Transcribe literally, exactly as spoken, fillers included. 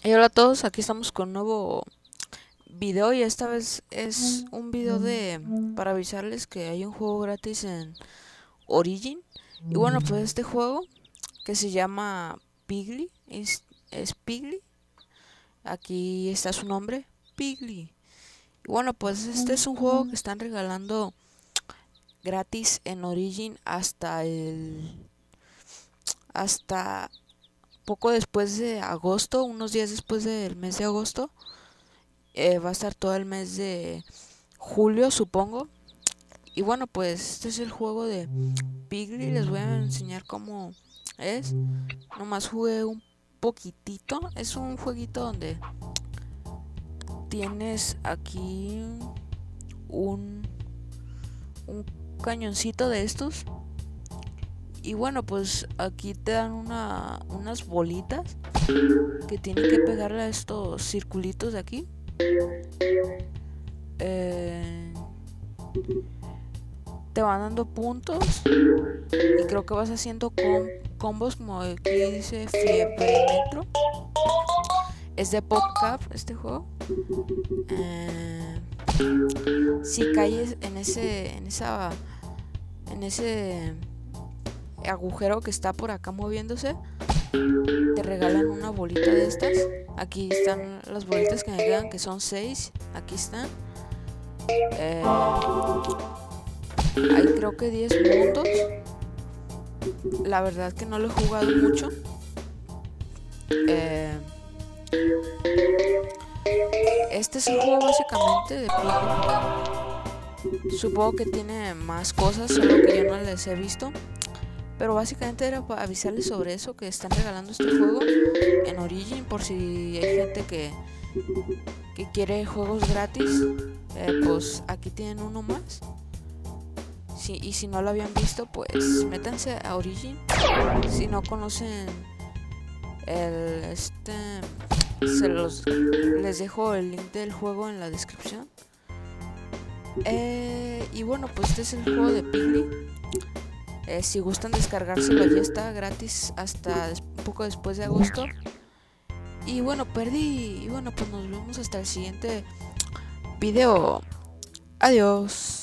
Y hola a todos, aquí estamos con un nuevo video y esta vez es un video de para avisarles que hay un juego gratis en Origin. Y bueno, pues este juego que se llama Pigly, es, es Pigly, aquí está su nombre, Pigly. Y bueno, pues este es un juego que están regalando gratis en Origin hasta el hasta poco después de agosto, unos días después del mes de agosto. Eh, va a estar todo el mes de julio, supongo. Y bueno, pues este es el juego de Pigly. Les voy a enseñar cómo es. Nomás jugué un poquitito. Es un jueguito donde tienes aquí un, un cañoncito de estos. Y bueno, pues aquí te dan una, unas bolitas que tienen que pegarle a estos circulitos de aquí. Eh, te van dando puntos y creo que vas haciendo com combos como aquí dice Fiebre Metro. Es de PopCap este juego. Eh, si caes en ese en esa en ese agujero que está por acá moviéndose, te regalan una bolita de estas. Aquí están las bolitas que me quedan, que son seis. Aquí están. Eh, hay creo que diez puntos. La verdad que no lo he jugado mucho. Eh, este es el juego básicamente de Piggy. Supongo que tiene más cosas, solo que yo no les he visto. Pero básicamente era para avisarles sobre eso, que están regalando este juego en Origin por si hay gente que, que quiere juegos gratis. Eh, pues aquí tienen uno más. Si, y si no lo habían visto, pues métanse a Origin. Si no conocen el este se los les dejo el link del juego en la descripción. Eh, y bueno, pues este es el juego de Pigly. Eh, si gustan descargárselo, ya está gratis hasta des un poco después de agosto. Y bueno, perdí. Y bueno, pues nos vemos hasta el siguiente video. Adiós.